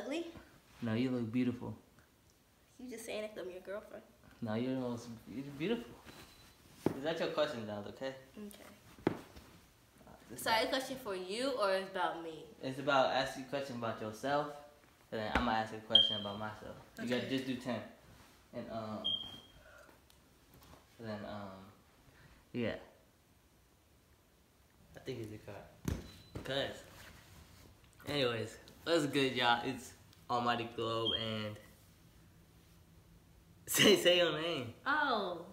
ugly? No, you look beautiful. You just saying it 'cause I'm your girlfriend. No, you're beautiful. Is that your question, Donald? Okay. Okay. So is a question for you or is about me? It's about asking you a question about yourself, and then I'm gonna ask you a question about myself. You gotta just do 10, and then yeah. I think it's a card. Cause, anyways, what's good, y'all? It's Almighty Globe, and say your name. Oh.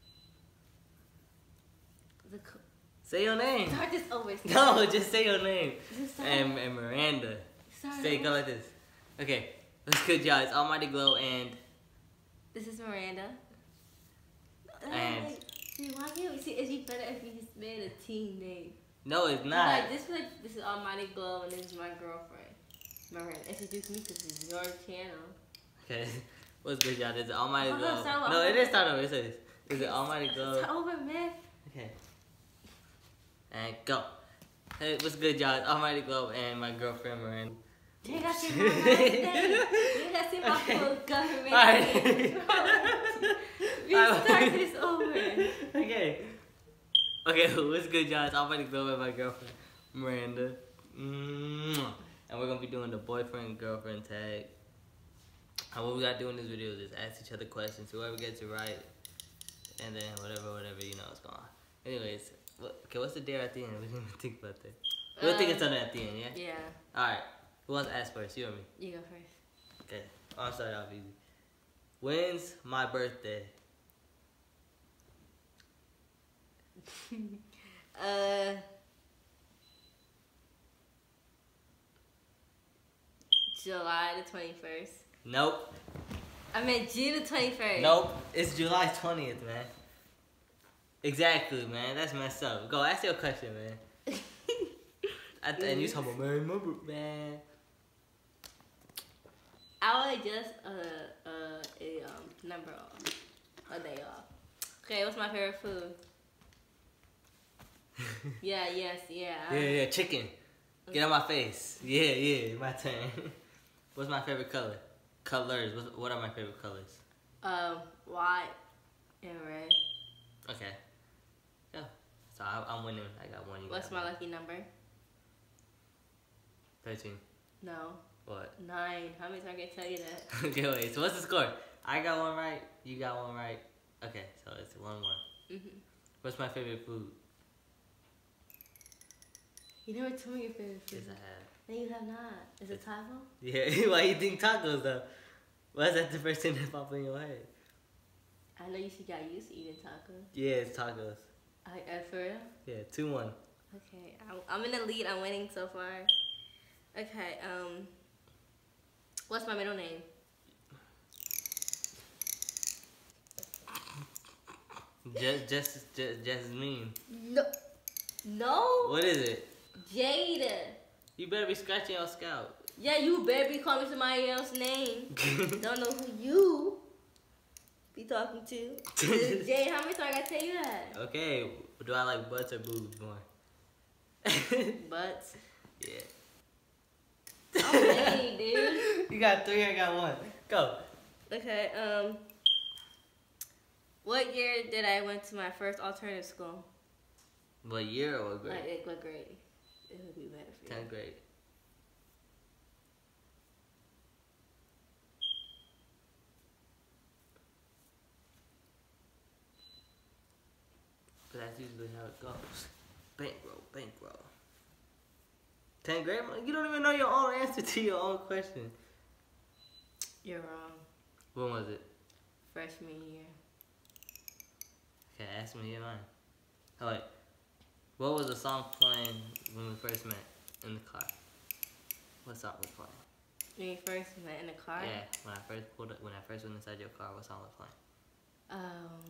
Say your name. Start this over. No, just say your name. Start. And Miranda. Start Say go like this. Okay, what's good, y'all? It's Almighty Glow, and this is Miranda. And See, why can't we see? It'd be better if you just made a team name. no, it's not. Like this is Almighty Glow, and this is my girlfriend, Miranda. Introduce me because this is your channel. Okay, what's good, y'all? This is Almighty Oh, Glow. start No, over. it is start over. It says, "This is Almighty Glow." Start over, man. Okay, and go. Hey, what's good, y'all? It's Almighty Glow and my girlfriend Miranda. You ain't got to see my last name. You ain't got to see my full government Alright. name. Restart this over. Okay. Okay, what's good, y'all? It's Almighty Glow and my girlfriend Miranda. And we're gonna be doing the boyfriend and girlfriend tag. And what we gotta do in this video is just ask each other questions. Whoever gets it right, and then whatever, you know, it's gone. Anyways, okay, what's the dare at the end? We didn't even think about that. We'll think of something at the end, yeah? Yeah. Alright. Who wants to ask first? You or me? You go first. Okay. I'll start off easy. When's my birthday? July the 21st. Nope. I meant June the 21st. Nope. It's July 20th, man. Exactly, man. That's messed up. Go, ask your question, man. And you talking about, man. I would just a number off, a day off. Okay, what's my favorite food? Yeah, yes, yeah. Yeah, chicken. Get on my face. Yeah, my turn. What's my favorite color? Colors. What are my favorite colors? White and red. Okay. Yeah. So I'm winning. I got one. What's my lucky number? 13. No. What? 9. How many times I can tell you that? Okay, wait. So what's the score? I got one right. You got one right. Okay, so it's 1-1. What's my favorite food? You never told me your favorite food. Yes, I have. No, you have not. Is it taco? Yeah. Why you think tacos though? Why is that the first thing that popped in your head? I know you should got used to eating tacos. Yeah, it's tacos. For real? Yeah, 2-1. Okay, I'm in the lead. I'm winning so far. Okay, what's my middle name? Jasmine. No. What is it? Jada. You better be scratching your scalp. Yeah, you better be calling me somebody else's name. Don't know who you be talking to. Jade, how many times I gotta tell you that? Okay, do I like butts or boobs more? Butts. Yeah. I'm winning, dude. You got 3, I got 1. Go. Okay, what year did I went to my first alternative school? What year or what grade? Like, what grade? It would be better for you. 10th grade. But that's usually how it goes. Bankroll. 10th grade? You don't even know your own answer to your own question. You're wrong. When was it? Freshman year. Okay, ask me mine. Oh wait. What was the song playing when we first met in the car? What song was playing? When you first met in the car? Yeah, when I first went inside your car, what song was playing?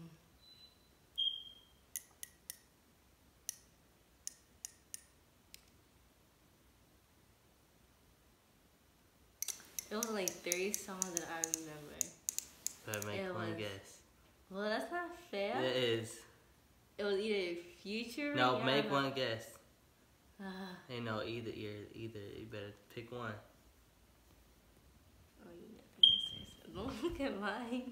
It was like 3 songs that I remember. Better make one guess. Well, that's not fair. It is. It was either Future. No, make one guess. Uh, Ain't no either. You better pick one. look at mine.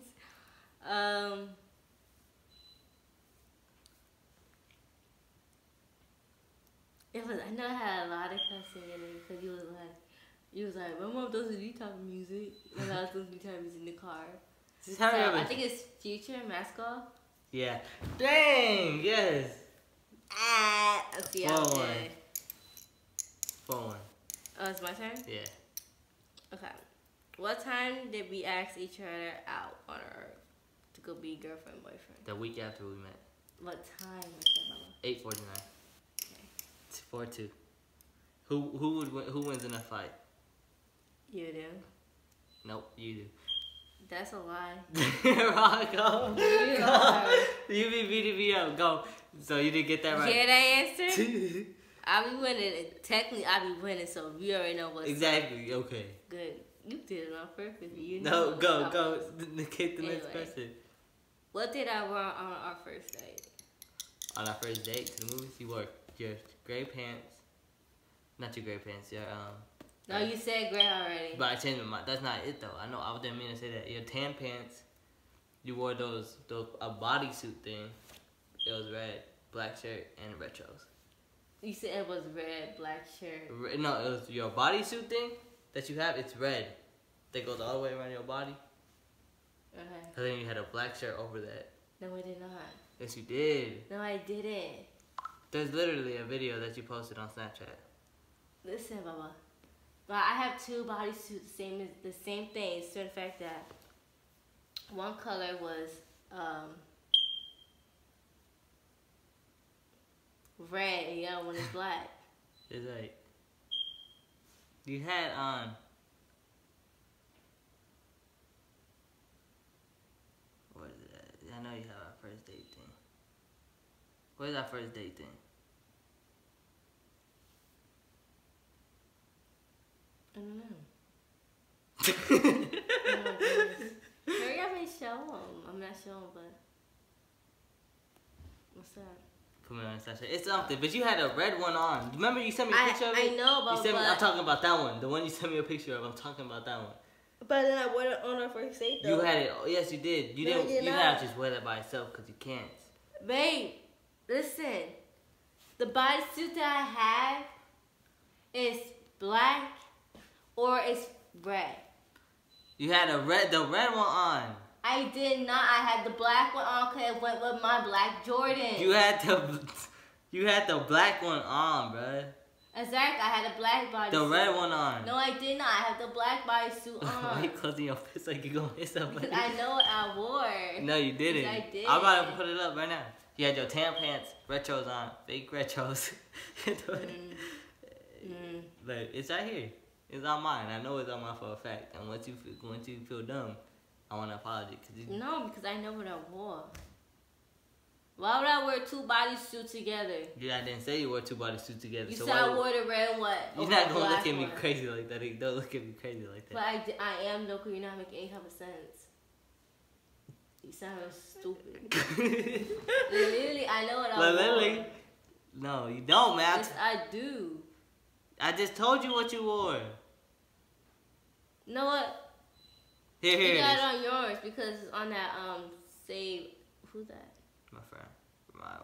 It was. I know I had a lot of cussing in it because you was like, my mom doesn't need type of music, and I was listening to type of music in the car. So I think it's Future Mask Off. Yeah. Dang. Yes. Let's see how 4-1. good. 4-1. Oh, it's my turn? Yeah. Okay. What time did we ask each other out on Earth to go be girlfriend, boyfriend? The week after we met. What time? I said, Mama. 8:49. It's 4-2. Who wins in a fight? You do. Nope, you do. That's a lie. Go. You are. You be beating me up. Go. So you didn't get that right. Yeah, that answer? I be winning. Technically, I be winning, so we already know what's Exactly. Okay. good. You did it on purpose. You No, know go. Get the next Anyway. question. What did I wear on our first date? On our first date to the movies, you wore your gray pants. Not your gray pants. Your No, you said gray already. But I changed my mind. That's not it though. I know. I didn't mean to say that. Your tan pants. You wore those a bodysuit thing. It was red, black shirt, and retros. You said it was red, black shirt. No, it was your bodysuit thing that you have. It's red. That goes all the way around your body. Okay. And then you had a black shirt over that. No, I did not. Yes, you did. No, I didn't. There's literally a video that you posted on Snapchat. Listen, Baba. But I have two bodysuits, the same thing. So the fact that one color was red and the other one is black. It's like you had on. What is that? I know you have our first date thing. What is our first date thing? I don't know. Oh my goodness. Hurry up and show them. I'm not showing, but what's that? Put me on Snapchat. It's something, but you had a red one on. Remember you sent me a picture of it? I know about you sent me, I'm talking about that one. The one you sent me a picture of. I'm talking about that one. But then I wore it on our first date, though. You had it. Oh, yes, you did. You No, didn't. you're You not. have to just wear that by itself because you can't. Babe, listen. The bodysuit that I have is black or it's red. You had the red one on. I did not. I had the black one on because it went with my black Jordan. You had the black one on, bruh. Exactly. I had a black bodysuit. The red one on. No, I did not. I had the black bodysuit Why on. you closing your fist like you're going to hit somebody? Because I know what I wore. No, you didn't. Yes, I did. I'm about to put it up right now. You had your tan pants, retros on, fake retros. But it's right here. It's on mine. I know it's on mine for a fact. And once you feel dumb, I want an apology. No, because I know what I wore. Why would I wear two bodysuits together? Yeah, I didn't say you wore two bodysuits together. You so said I wore the red one. You're not going to look at me crazy like that. Don't look at me crazy like that. But I am, though, because you're not making any type of sense. You sound stupid. Literally, I know what I wore. Literally? No, you don't, man. Yes, I do. I just told you what you wore. You know what? Here You it got is. it on yours because it's on that, save, who's that? My friend from Iowa.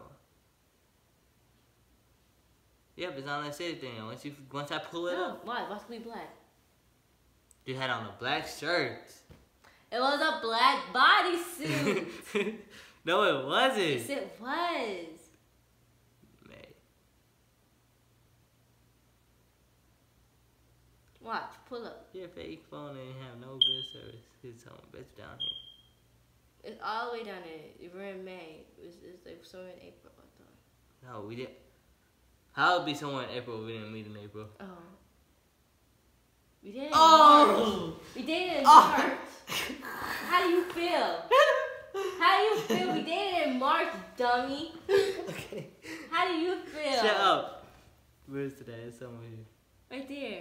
Yep, it's on that city thing. Once I pull it up, Why? What's be black? you had on a black shirt. It was a black bodysuit. No, it wasn't. Yes, it was. May. Watch, pull up. Your fake phone ain't have no good service. It's on, it's down here. It's all the way down there. We're in May. It's like somewhere in April, I thought. No, we didn't. How would it be somewhere in April if we didn't meet in April? Oh. We did it in Oh! March. We did it in Oh! March. How do you feel? How do you feel? We did it in March, dummy. Okay. How do you feel? Shut up. Where's today? It's somewhere here. Right there.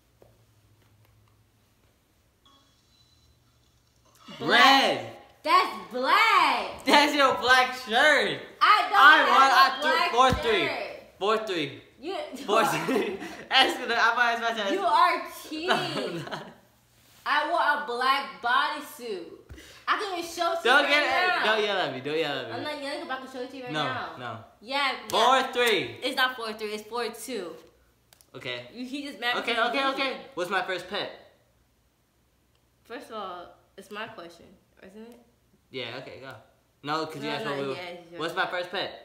Red! That's black. That's your black shirt! I don't have a black 4-3. shirt. 4-3. You, 4-3. Ask her, I'm about to you are No, cheating. I'm not. I wore a black bodysuit. I can even show it to you Don't now. yell at me. Don't yell at me. I'm not yelling, but I can show it to you right now. No. Yeah. 4-3. It's not 4-3. It's 4-2. Okay. He just mad. Okay. What's my first pet? First of all, it's my question, isn't it? Yeah. Okay. Go. No, because you asked me. Yeah, what's my first pet?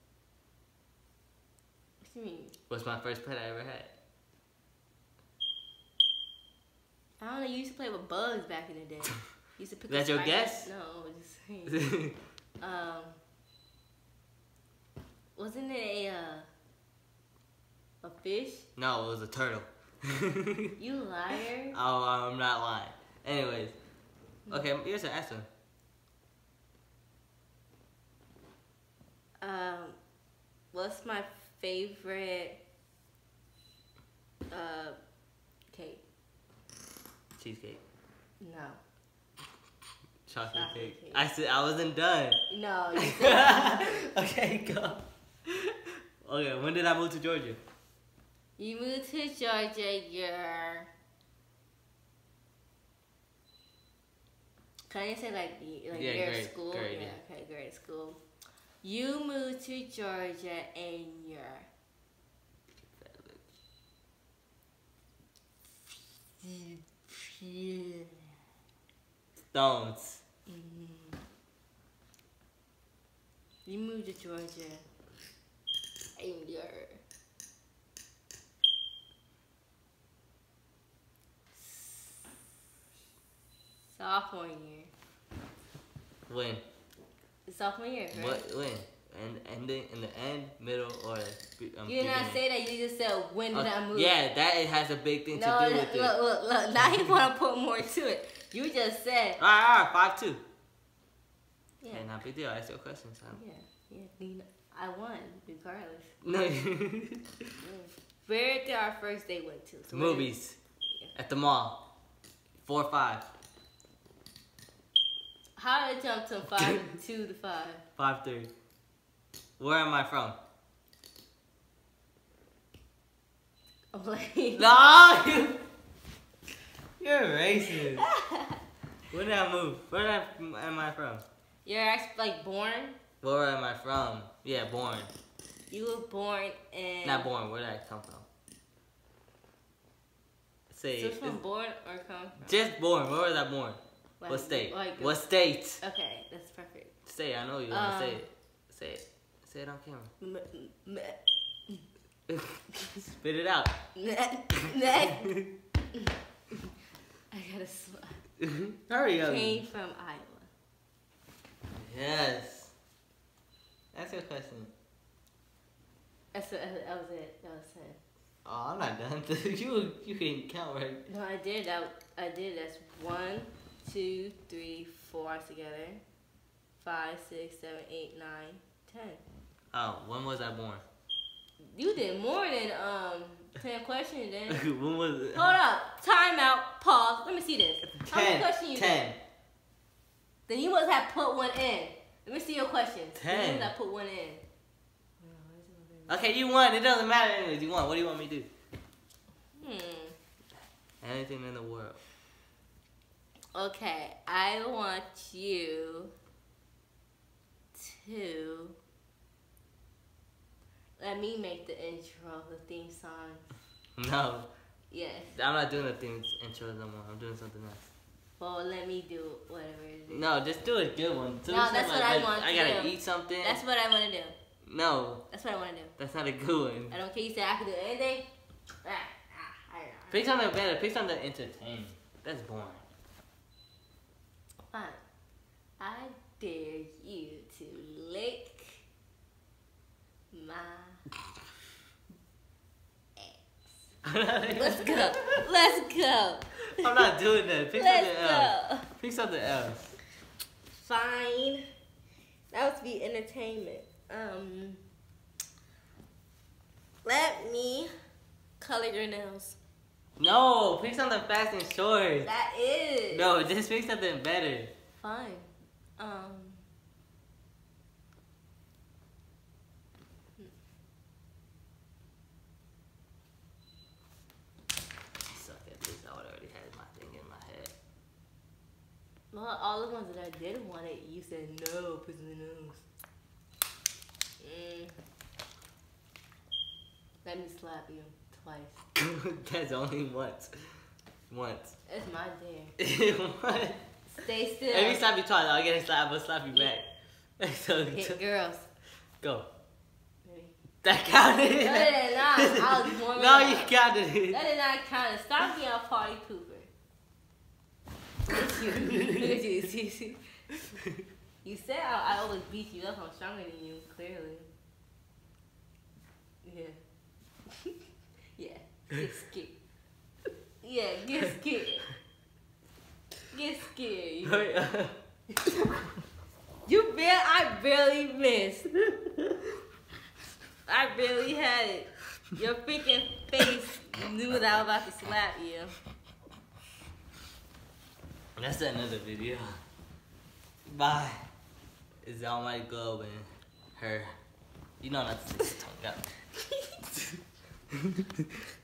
What do you mean? What's my first pet I ever had? I don't know. You used to play with bugs back in the day. You used to pick. That's your guess? No, just saying. Wasn't it a fish? No, it was a turtle. You liar. Oh, I'm not lying. Anyways. Okay, here's an answer. What's my favorite cake? Cheesecake. No. Chocolate cake. I said I wasn't done. No, you said okay, go. Okay, when did I move to Georgia? You moved to Georgia, Can I say like your school? Grade, yeah, okay, grade school. You moved to Georgia and you're Stones. You moved to Georgia and you're sophomore year. When? Sophomore year, right? What? When? And ending in the end, middle, or you did not say that. You just said when did I move? Yeah, that it has a big thing to do with it. Look. Now you want to put more to it. You just said. All right, 5-2. Yeah. Okay, not big deal. Ask your question, son. Yeah. I won regardless. No. Where did our first date went to? So movies. At the mall. 4-5. How did it jump to 5-2 to 5? 5-3. Where am I from? I'm like, no, you're racist. Where did I move? Where am I from? You're actually like born. Where am I from? Yeah, born. You were born in. Not born. Where did I come from? Say. So from born or come from? Just born. Where was I born? Like, what state? Like, what state? Okay, that's perfect. Say. I know you want to say it. Say it. Say it on camera. Spit it out. I gotta slap. Hurry up. Came from Iowa. Yes. That's your question. That was it. That was it. Oh, I'm not done. you can count, right? No, I did. That's 1, 2, 3, 4 together. 5, 6, 7, 8, 9, 10. Oh, when was I born? You did more than 10 questions then. When was it? Hold up. Time out. Pause. Let me see this. 10. How many questions you 10. did? Then you must have put one in. Let me see your questions. 10. You must have put one in. Okay, you won. It doesn't matter anyways. You won. What do you want me to do? Anything in the world. Okay, I want you to let me make the intro, the theme song. No. Yes. I'm not doing the theme intro no more. I'm doing something else. Well, let me do whatever it is. No, just do a good one. No, that's what I want to do. I gotta eat something. That's what I want to do. No. That's what I want to do. That's not a good one. I don't care. You say I can do anything. Pick something better. Pick something entertaining. That's boring. Fine. I dare you to lick my ass. Let's go. Let's go. I'm not doing that. Pick Let's something go. else. Pick something else. Fine. That would be entertainment. Let me color your nails. No, pick something fast and short. That is. No, just pick something better. Fine. Suck at this. I would already had my thing in my head. Well, all the ones that I did want it, you said no, pussy in the nose. Let me slap you twice. That's only once. Once. It's my dare. What? Stay still. Every slap you twice, I'll get a slap, I'll slap you back. So, Hit girls. Go. That counted. No, that did not. I was warming No, up. you counted it. That did not count. Stop being a party pooper. Look at you. Look at you. See? You said I always beat you up. I'm stronger than you, clearly. Yeah. Yeah. Get scared. Yeah, get scared. Get scared. I barely missed. I barely had it. Your freaking face knew that I was about to slap you. That's another video. Bye. It's Almighty Globe and her. You know not to tongue out.